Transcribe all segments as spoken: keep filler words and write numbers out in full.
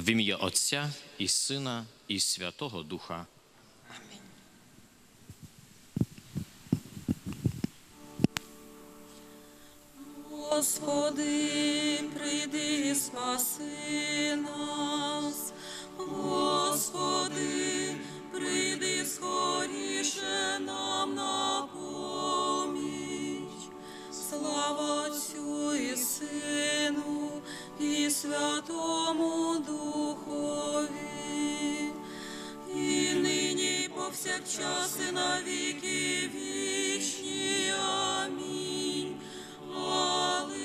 В ім'я Отця і Сина і Святого Духа. Амінь. Господи, прийди і спаси нас. Господи, прийди скоріше нам на поміч. Слава Отцю і Сину і Святому Духові, і нині, і повсякчас, і на віки вічні. Амінь. Алілуя.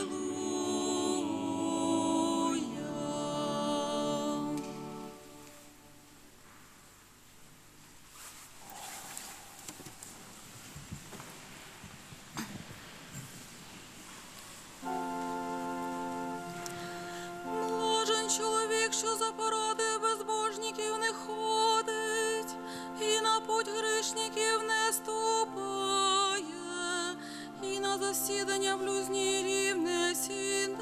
Блажен чоловік, що за поради безбожників не ходить, і на путь грішників не ступає, і на засідання блюзнірів не сідає.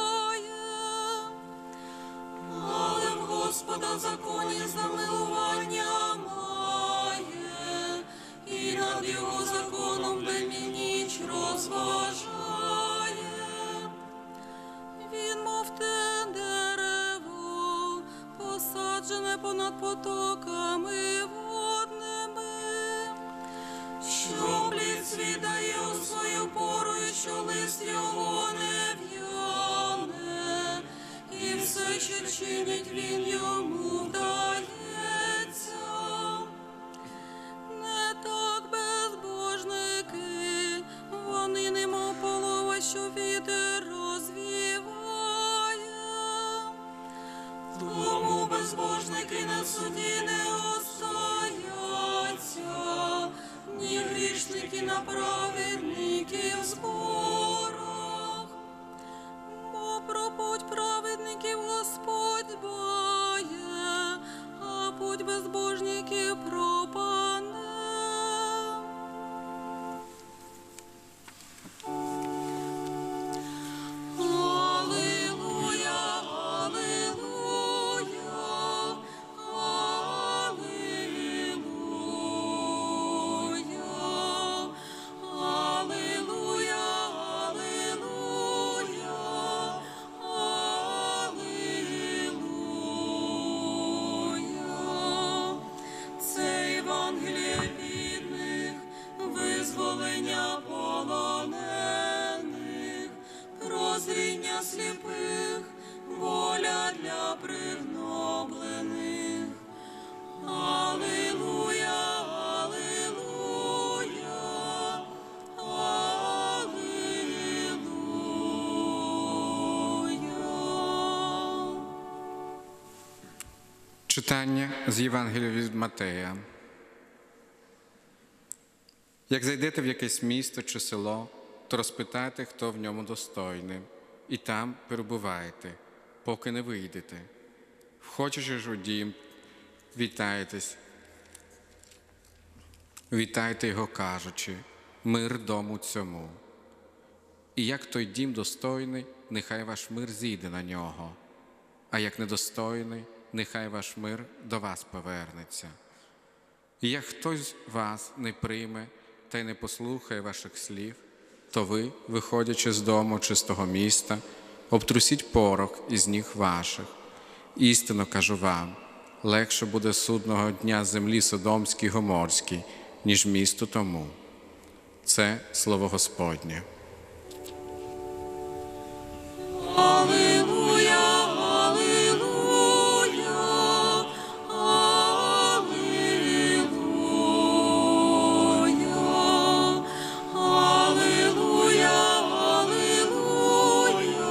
Але в Господа законі замилування має, і над його законом день і ніч розважає. Він, мов те дерево, посаджене понад потоками водними, що плід свій дає у свою пору, і що лист його не в'яне, і все, що чинить, він йому вдається. Не так безбожники, вони немов полова, що вітер розвіває. Тому безбожники на суді не остояться, ні грішники на праведників зборах. Бо про путь праведників Господь дбає, а путь безбожників пропане. Алілуя, алілуя, алілуя, алілуя, алілуя. Це Євангеліє від них, визволення полонених, прозріння сліпих, воля для пригноблених. Алілуя, алілуя, алілуя. Читання з Євангелія від Матея. Як зайдете в якесь місто чи село, то розпитайте, хто в ньому достойний, і там перебувайте, поки не вийдете. Входячи ж у дім, вітайтесь, вітайте його, кажучи: мир дому цьому. І як той дім достойний, нехай ваш мир зійде на нього, а як недостойний, нехай ваш мир до вас повернеться. І як хтось вас не прийме та й не послухає ваших слів, то ви, виходячи з дому чи з того міста, обтрусіть порох із ніг ваших. Істинно кажу вам, легше буде судного дня землі Содомській й Гоморській, ніж місту тому. Це слово Господнє. Алілуя, алілуя, алілуя, алілуя,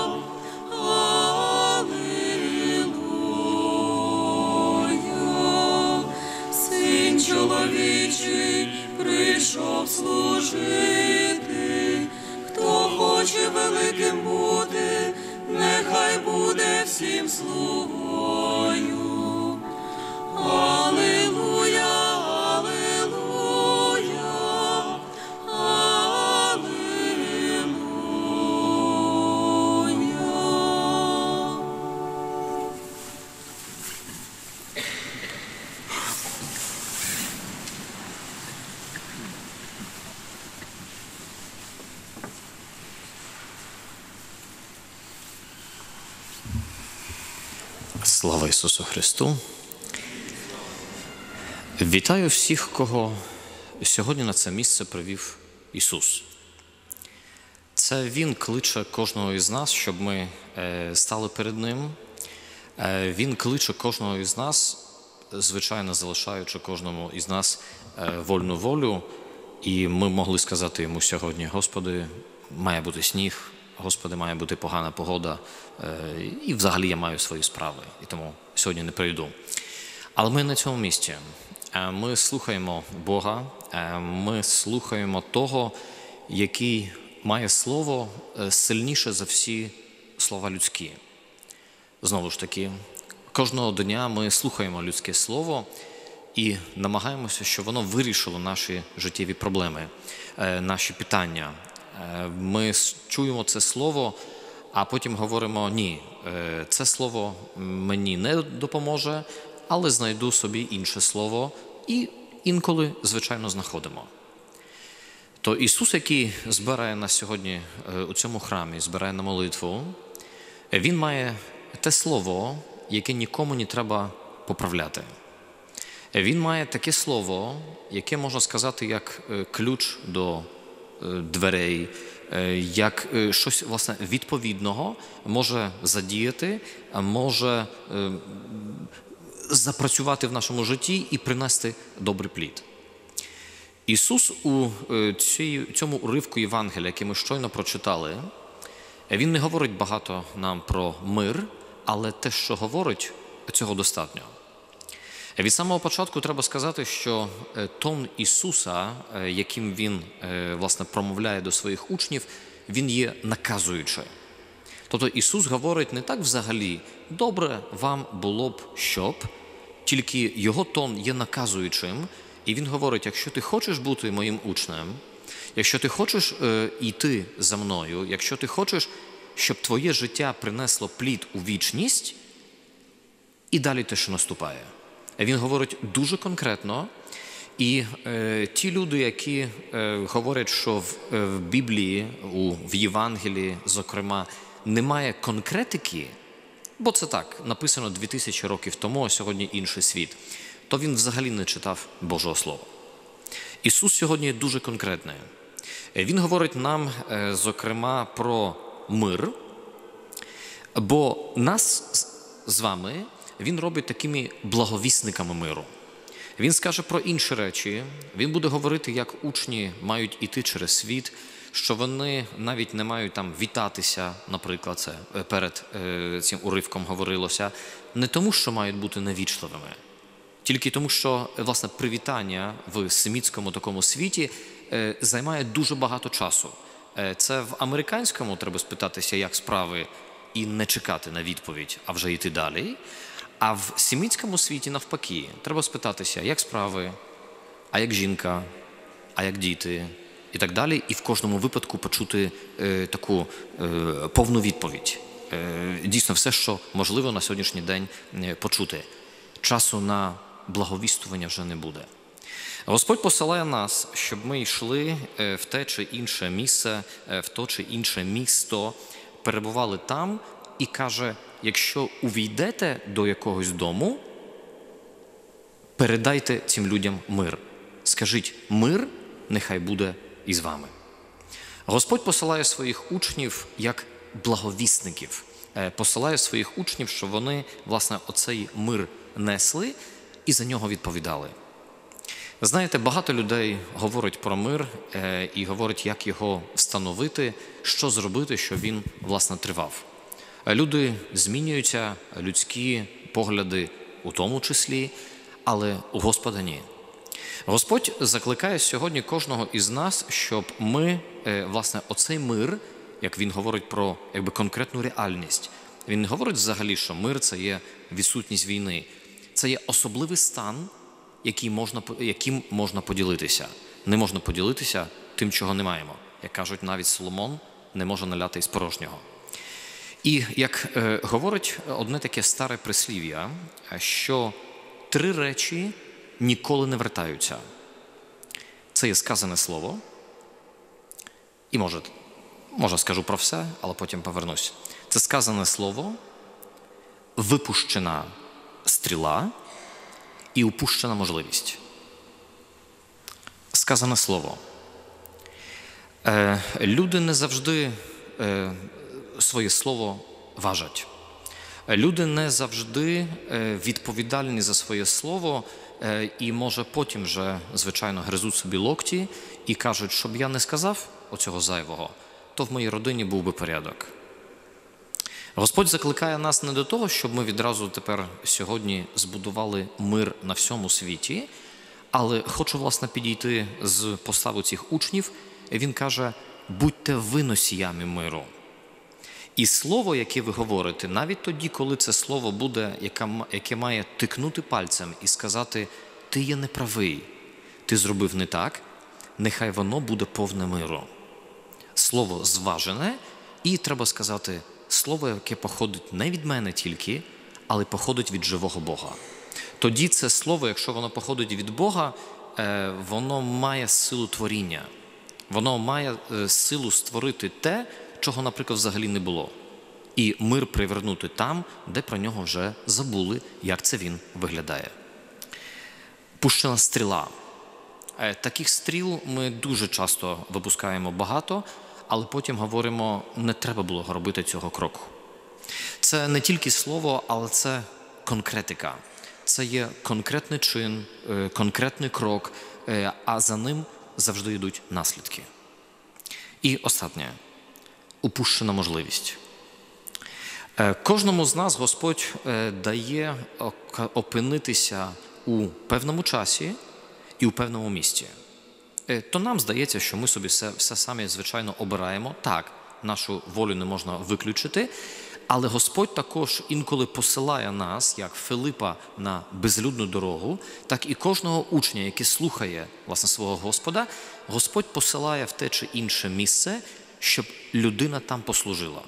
алілуя. Син чоловічий прийшов служити. Хто хоче великим бути, нехай буде всім слугою. Алілуя, алілуя, алілуя. Слава Ісусу Христу! Вітаю всіх, кого сьогодні на це місце привів Ісус. Це Він кличе кожного із нас, щоб ми стали перед Ним. Він кличе кожного із нас, звичайно, залишаючи кожному із нас вольну волю. І ми могли сказати Йому сьогодні: Господи, має бути сніг, Господи, має бути погана погода, і взагалі я маю свої справи, і тому сьогодні не прийду. Але ми на цьому місці. Ми слухаємо Бога, ми слухаємо того, який має слово сильніше за всі слова людські. Знову ж таки, кожного дня ми слухаємо людське слово і намагаємося, щоб воно вирішило наші життєві проблеми, наші питання. Ми чуємо це слово, а потім говоримо: ні, це слово мені не допоможе, але знайду собі інше слово, і інколи, звичайно, знаходимо. То Ісус, який збирає нас сьогодні у цьому храмі, збирає на молитву, Він має те слово, яке нікому не треба поправляти. Він має таке слово, яке, можна сказати, як ключ до дверей, як щось, власне, відповідного може задіяти, може запрацювати в нашому житті і принести добрий плід. Ісус у цьому уривку Євангелія, який ми щойно прочитали, Він не говорить багато нам про мир, але те, що говорить, цього достатньо. Від самого початку треба сказати, що тон Ісуса, яким Він, власне, промовляє до своїх учнів, Він є наказуючий. Тобто Ісус говорить не так взагалі: добре вам було б, щоб, тільки Його тон є наказуючим, і Він говорить: якщо ти хочеш бути моїм учнем, якщо ти хочеш е, йти за мною, якщо ти хочеш, щоб твоє життя принесло плід у вічність, і далі те, що наступає. Він говорить дуже конкретно, і е, ті люди, які е, говорять, що в, е, в Біблії, у, в Євангелії, зокрема, немає конкретики, бо це так, написано дві тисячі років тому, а сьогодні інший світ, то він взагалі не читав Божого Слова. Ісус сьогодні є дуже конкретний. Він говорить нам, е, зокрема, про мир, бо нас з вами Він робить такими благовісниками миру. Він скаже про інші речі, він буде говорити, як учні мають іти через світ, що вони навіть не мають там вітатися, наприклад, це перед е, цим уривком говорилося, не тому, що мають бути невічливими, тільки тому, що, власне, привітання в семітському такому світі е, займає дуже багато часу. Е, це в американському треба спитатися, як справи, і не чекати на відповідь, а вже йти далі. А в семітському світі навпаки, треба спитатися, як справи, а як жінка, а як діти і так далі. І в кожному випадку почути е, таку е, повну відповідь. Е, дійсно, все, що можливо на сьогоднішній день е, почути. Часу на благовістування вже не буде. Господь посилає нас, щоб ми йшли е, в те чи інше місце, е, в то чи інше місто, перебували там і каже: якщо увійдете до якогось дому, передайте цим людям мир. Скажіть: мир нехай буде із вами. Господь посилає своїх учнів як благовісників. Посилає своїх учнів, щоб вони, власне, оцей мир несли і за нього відповідали. Знаєте, багато людей говорять про мир і говорять, як його встановити, що зробити, щоб він, власне, тривав. Люди змінюються, людські погляди у тому числі, але у Господа ні. Господь закликає сьогодні кожного із нас, щоб ми, власне, оцей мир, як він говорить про, якби, конкретну реальність, він не говорить взагалі, що мир – це є відсутність війни. Це є особливий стан, який можна, яким можна поділитися. Не можна поділитися тим, чого не маємо. Як кажуть, навіть Соломон не може наляти із порожнього. І, як е, говорить одне таке старе прислів'я, що три речі ніколи не вертаються. Це є сказане слово, і може, може скажу про все, але потім повернусь. Це сказане слово, випущена стріла і упущена можливість. Сказане слово. Е, люди не завжди е, своє слово важать. Люди не завжди е, відповідальні за своє слово е, і, може, потім вже, звичайно, гризуть собі локті і кажуть, щоб я не сказав оцього зайвого, то в моїй родині був би порядок. Господь закликає нас не до того, щоб ми відразу тепер сьогодні збудували мир на всьому світі, але хочу, власне, підійти з постави цих учнів. Він каже, будьте ви носіями миру. І слово, яке ви говорите, навіть тоді, коли це слово буде, яке має тикнути пальцем і сказати, ти є неправий, ти зробив не так, нехай воно буде повне миру. Слово зважене, і треба сказати, слово, яке походить не від мене тільки, але походить від живого Бога. Тоді це слово, якщо воно походить від Бога, воно має силу творіння. Воно має силу створити те, чого, наприклад, взагалі не було. І мир привернути там, де про нього вже забули, як це він виглядає. Пущена стріла. Таких стріл ми дуже часто випускаємо багато, але потім говоримо, не треба було робити цього кроку. Це не тільки слово, але це конкретика. Це є конкретний чин, конкретний крок, а за ним завжди йдуть наслідки. І останнє. Упущена можливість. Кожному з нас Господь дає опинитися у певному часі і у певному місці. То нам здається, що ми собі все, все самі, звичайно, обираємо. Так, нашу волю не можна виключити, але Господь також інколи посилає нас, як Филипа, на безлюдну дорогу, так і кожного учня, який слухає, власне, свого Господа, Господь посилає в те чи інше місце, щоб людина там послужила.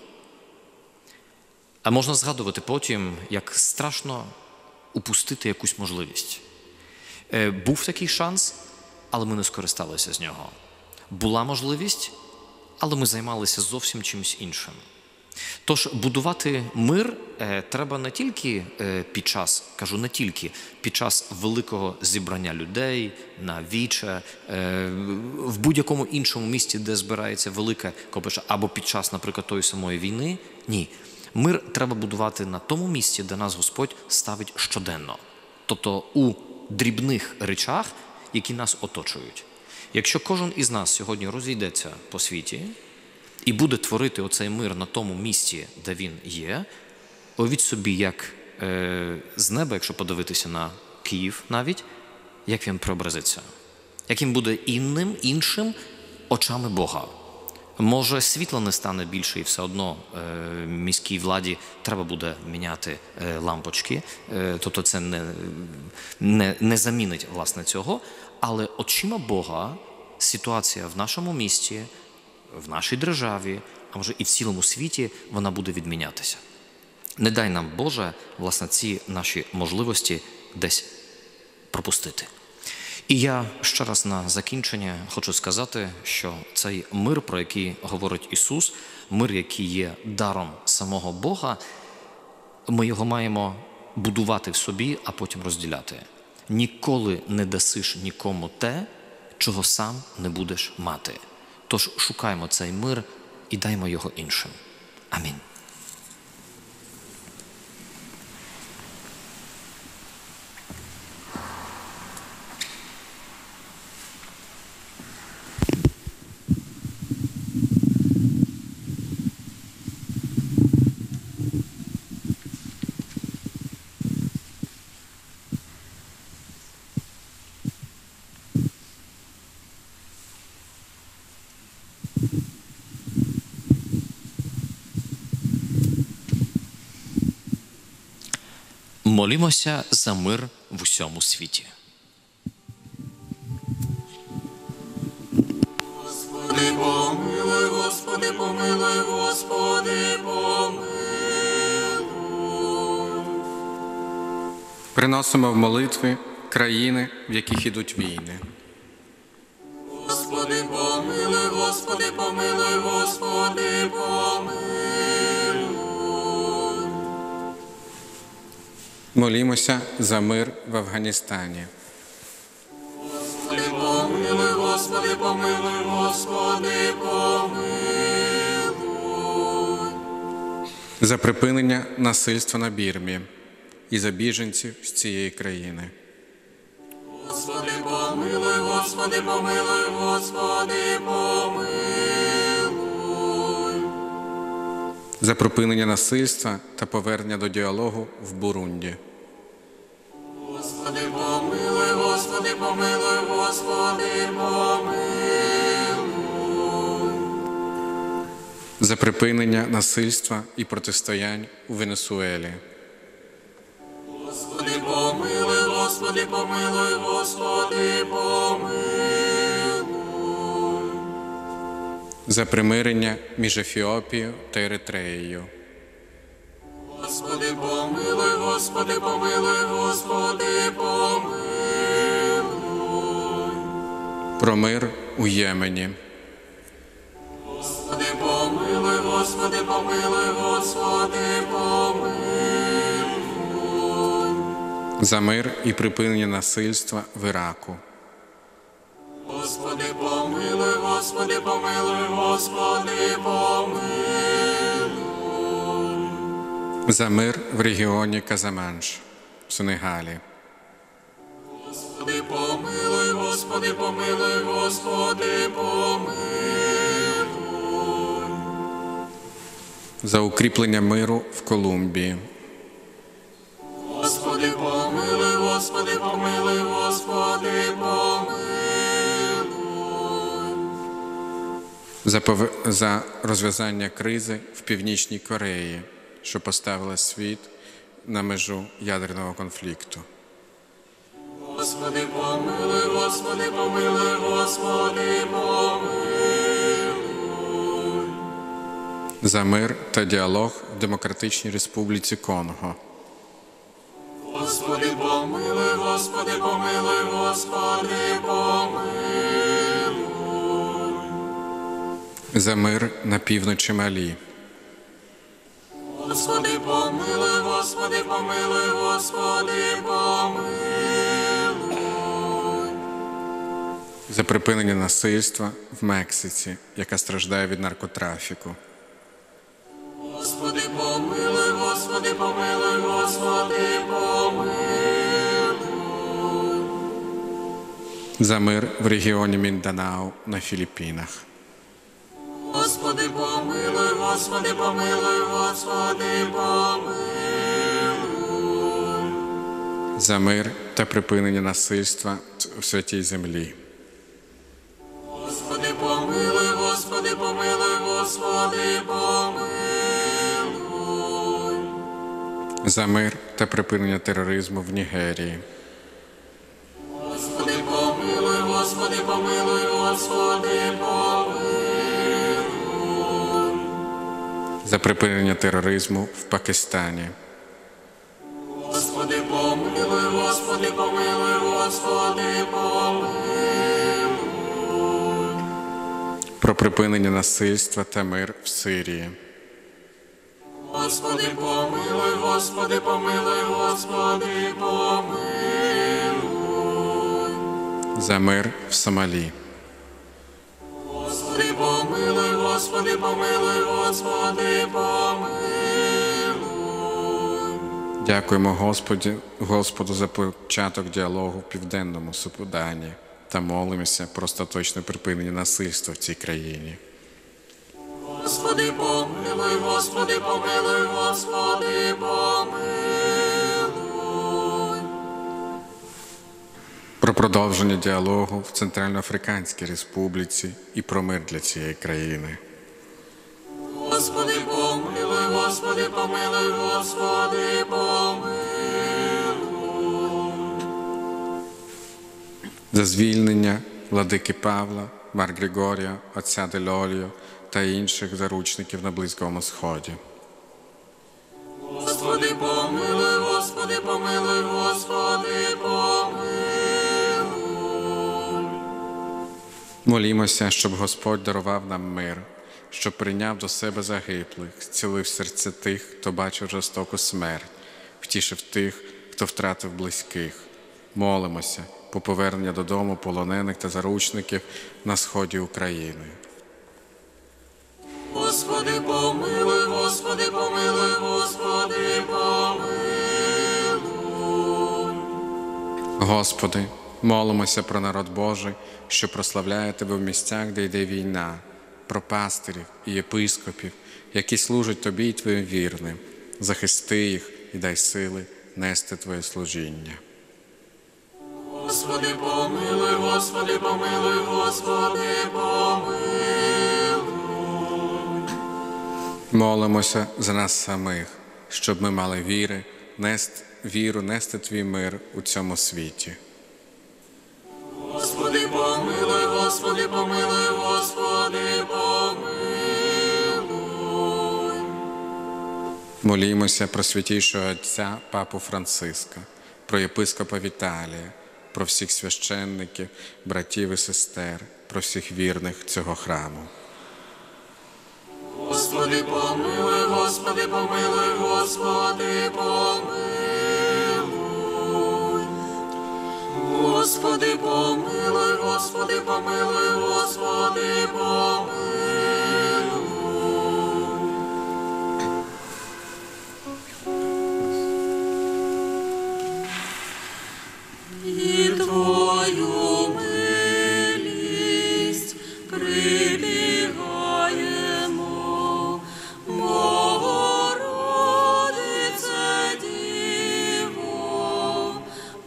А можна згадувати потім, як страшно упустити якусь можливість. Був такий шанс, але ми не скористалися з нього. Була можливість, але ми займалися зовсім чимось іншим. Тож будувати мир е, треба не тільки е, під час, кажу не тільки, під час великого зібрання людей, на віче, е, в будь-якому іншому місці, де збирається велике копище, або під час, наприклад, тої самої війни. Ні. Мир треба будувати на тому місці, де нас Господь ставить щоденно. Тобто у дрібних речах, які нас оточують. Якщо кожен із нас сьогодні розійдеться по світі і буде творити оцей мир на тому місці, де він є, уявіть собі, як е, з неба, якщо подивитися на Київ навіть, як він преобразиться. Як він буде інним, іншим очами Бога. Може, світла не стане більше і все одно е, міській владі треба буде міняти е, лампочки, е, тобто це не, не, не замінить, власне, цього, але очима Бога ситуація в нашому місті, в нашій державі, а може і в цілому світі, вона буде відмінятися. Не дай нам, Боже, власне, ці наші можливості десь пропустити. І я ще раз на закінчення хочу сказати, що цей мир, про який говорить Ісус, мир, який є даром самого Бога, ми його маємо будувати в собі, а потім розділяти. Ніколи не дасиш нікому те, чого сам не будеш мати. Тож шукаймо цей мир і даймо його іншим. Амінь. Молімося за мир в усьому світі. Господи, помилуй, Господи, помилуй, Господи, помилуй. Приносимо в молитви країни, в яких ідуть війни. Господи, помилуй, Господи, помилуй, Господи, помилуй. Молімося за мир в Афганістані. Господи, помилуй, Господи, помилуй, Господи, помилуй. За припинення насильства на Бірмі і за біженців з цієї країни. Господи, помилуй, Господи, помилуй, Господи, помилуй. За припинення насильства та повернення до діалогу в Бурунді. Господи, помилуй, Господи, помилуй, Господи, помилуй. За припинення насильства і протистоянь у Венесуелі. Господи, помилуй, Господи, помилуй, Господи, помилуй. За примирення між Ефіопією та Еритреєю. Господи, помилуй, Господи, помилуй, Господи, помилуй. Про мир у Ємені. Господи, помилуй, Господи, помилуй, Господи, помилуй. За мир і припинення насильства в Іраку. Господи, помилуй, Господи, помилуй, Господи, помилуй. За мир в регіоні Казаманш в Сенегалі. Господи, помилуй, Господи, помилуй, Господи, помилуй. За укріплення миру в Колумбії. Господи, помилуй, Господи, помилуй, Господи, помилуй. За, пове... за розв'язання кризи в Північній Кореї, що поставила світ на межу ядерного конфлікту. Господи, помилуй, Господи, помилуй, Господи, помилуй. За мир та діалог в Демократичній Республіці Конго. Господи, помилуй, Господи, помилуй, Господи, помилуй. За мир на півночі Малі. Господи, помилуй, Господи, помилуй, Господи, помилуй. За припинення насильства в Мексиці, яка страждає від наркотрафіку. Господи, помилуй, Господи, помилуй, Господи, помилуй. За мир в регіоні Мінданау на Філіппінах. Господи, помилуй, Господи, помилуй, Господи, помилуй. За мир та припинення насильства у святій землі. Господи, помилуй, Господи, помилуй, Господи, помилуй. За мир та припинення тероризму в Нігерії. Господи, помилуй, Господи, помилуй, Господи, помилуй. За припинення тероризму в Пакистані. Господи, помилуй, Господи, помилуй, Господи, помилуй. Про припинення насильства та мир в Сирії. Господи, помилуй, Господи, помилуй, Господи, помилуй. За мир в Сомалі. Господи, помилуй, Господи, помилуй, Господи, помилуй. Дякуємо Господі, Господу за початок діалогу в Південному Судані та молимося про остаточне припинення насильства в цій країні. Господи, помилуй, Господи, помилуй, Господи, помилуй. Про продовження діалогу в Центральноафриканській Республіці і про мир для цієї країни. Господи, помилуй, Господи, помилуй, Господи, помилуй. За звільнення владики Павла, Мар Григорія, отця Делоліо та інших заручників на Близькому Сході. Господи, помилуй, Господи, помилуй, Господи, помилуй. Молімося, щоб Господь дарував нам мир, щоб прийняв до себе загиблих, зцілив серця тих, хто бачив жорстоку смерть, втішив тих, хто втратив близьких. Молимося по повернення додому полонених та заручників на сході України. Господи, помилуй, Господи, помилуй, Господи, помилуй. Господи, молимося про народ Божий, що прославляє Тебе в місцях, де йде війна, про пастирів і єпископів, які служать Тобі і Твоїм вірним. Захисти їх і дай сили нести Твоє служіння. Господи, помилуй, Господи, помилуй, Господи, помилуй. Молимося за нас самих, щоб ми мали віри, нести, віру нести Твій мир у цьому світі. Господи, помилуй, Господи, помилуй, Господи, помилуй. Молімося про святійшого Отця Папу Франциска, про єпископа Віталія, про всіх священників, братів і сестер, про всіх вірних цього храму. Господи, помилуй, Господи, помилуй, Господи, помилуй. Господи, помилуй, Господи, помилуй, Господи, помилуй. І Твою милість прибігаємо, Богородице Діво,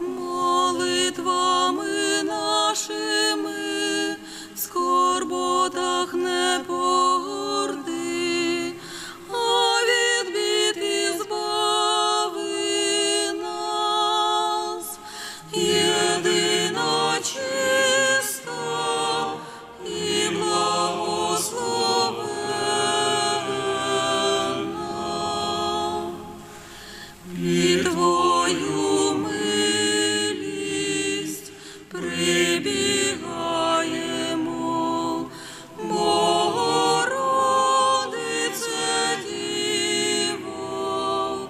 молитвами нашими в скорботах не погорди, а від бід ізбави нас. Єдина чиста і благословенна, і Твою милість прибігаємо, Богородице Діво,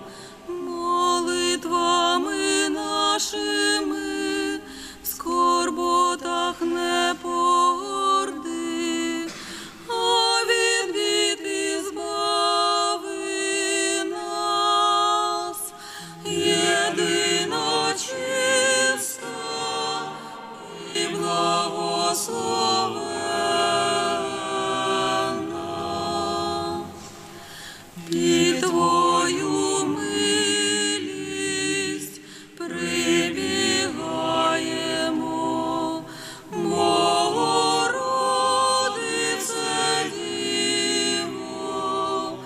молитвами нашими в скорботах не погорди, а від бід ізбави нас. Єдина чиста і благословенна, і Твою милість прибігаємо, Богородице Діво,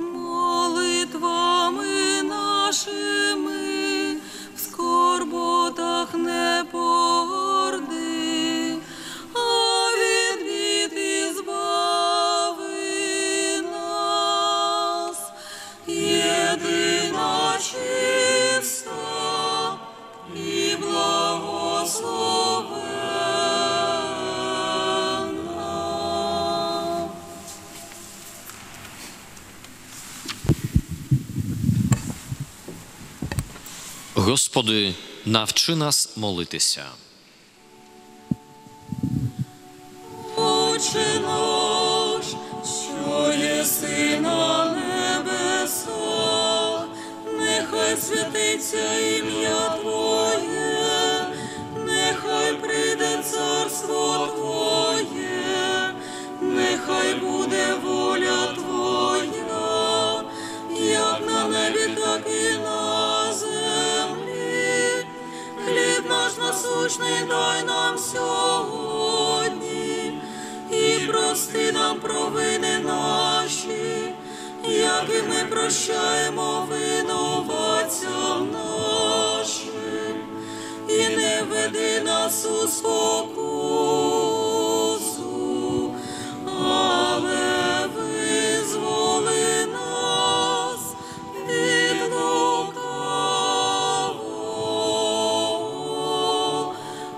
молитвами нашими в скорботах не погорди, а від бід ізбави нас. Єдина чиста і благословенна. Господи, навчи нас молитися. Отче наш, що єси на небесах, нехай святиться ім'я Твоє, нехай прийде царство Твоє, нехай буде воля Твоя, як на небі, так і на землі. Хліб наш насущний дай нам сьогодні, і прости нам провини наші, як і ми прощаємо винуватцям нашим. І не веди нас у спокусу, але визволи нас від лукавого.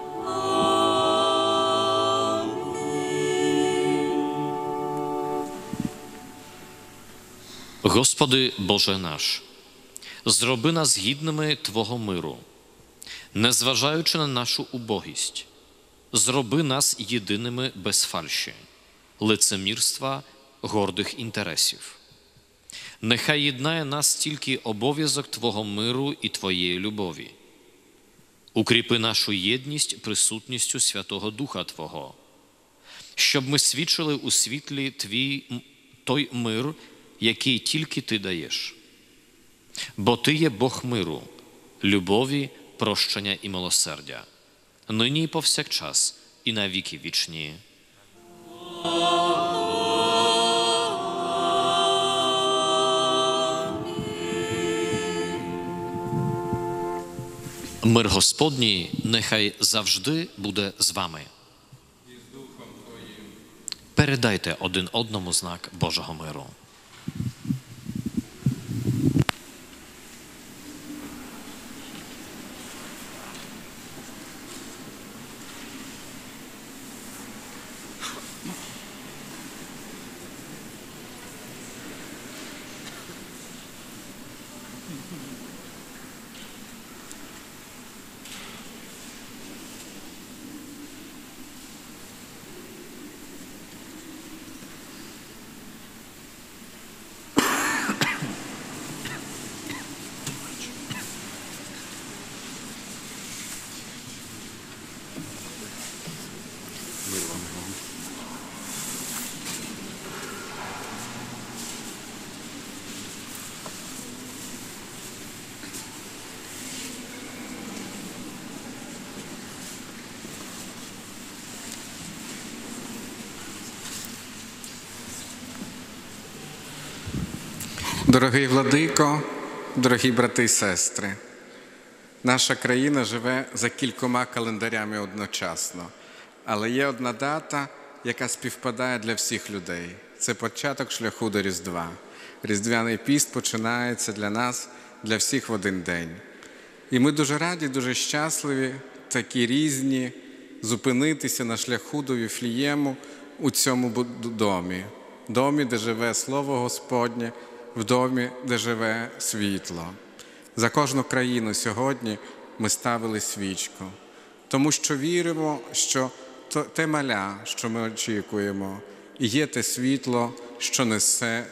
Амінь. Господи Боже наш, Зроби нас гідними Твого миру, незважаючи на нашу убогість. Зроби нас єдиними без фальші, лицемірства, гордих інтересів. Нехай єднає нас тільки обов'язок Твого миру і Твоєї любові. Укріпи нашу єдність присутністю Святого Духа Твого, щоб ми свідчили у світлі Твій той мир, який тільки Ти даєш. Бо Ти є Бог миру, любові, прощення і милосердя, нині і повсякчас, і на віки вічні. Мир Господній нехай завжди буде з вами. Передайте один одному знак Божого миру. Дорогий владико, дорогі брати і сестри, наша країна живе за кількома календарями одночасно, але є одна дата, яка співпадає для всіх людей. Це початок шляху до Різдва. Різдвяний піст починається для нас, для всіх в один день. І ми дуже раді, дуже щасливі, такі різні, зупинитися на шляху до Віфлієму у цьому домі. Домі, де живе Слово Господнє, в домі, де живе світло. За кожну країну сьогодні ми ставили свічку, тому що віримо, що те маля, що ми очікуємо, і є те світло, що несе,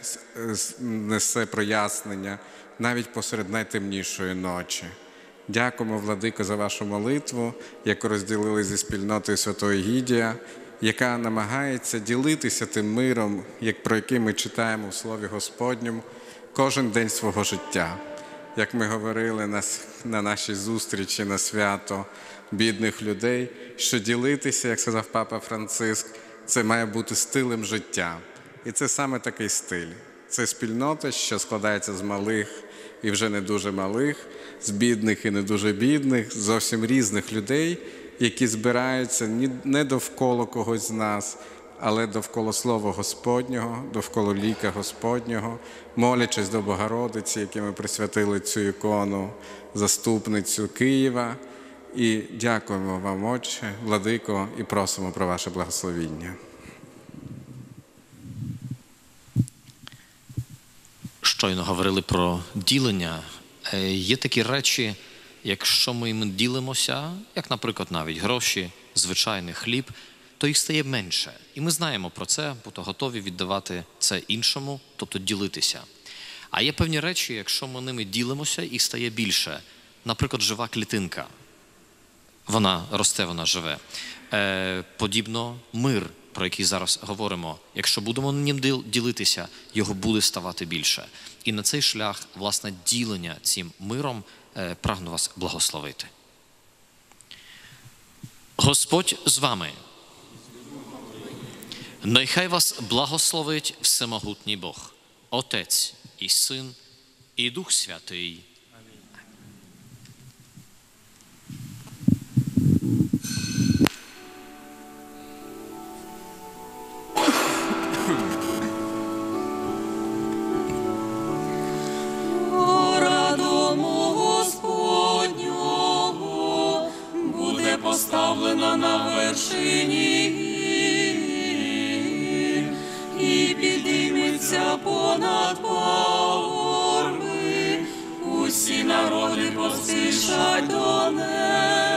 несе прояснення навіть посеред найтемнішої ночі. Дякуємо, владико, за вашу молитву, яку розділили зі спільнотою Святого Егідія, яка намагається ділитися тим миром, як про який ми читаємо в Слові Господньому, кожен день свого життя. Як ми говорили на, на нашій зустрічі на свято бідних людей, що ділитися, як сказав Папа Франциск, це має бути стилем життя. І це саме такий стиль. Це спільнота, що складається з малих і вже не дуже малих, з бідних і не дуже бідних, зовсім різних людей, які збираються не довкола когось з нас, але довкола Слова Господнього, довкола ліка Господнього, молячись до Богородиці, якій ми присвятили цю ікону, заступницю Києва. І дякуємо вам, Отче, владико, і просимо про ваше благословіння. Щойно говорили про ділення. Є такі речі, якщо ми їм ділимося, як, наприклад, навіть гроші, звичайний хліб, то їх стає менше. І ми знаємо про це, бо готові віддавати це іншому, тобто ділитися. А є певні речі, якщо ми ними ділимося, їх стає більше. Наприклад, жива клітинка. Вона росте, вона живе. Е, подібно мир, про який зараз говоримо. Якщо будемо ним ділитися, його буде ставати більше. І на цей шлях, власне, ділення цим миром е, прагну вас благословити. Господь з вами. Нехай вас благословить всемогутній Бог, Отець і Син, і Дух Святий. Гора дому Господнього буде поставлена на вершині гір і підійметься понад пагорби. Усі народи поспішать до неї.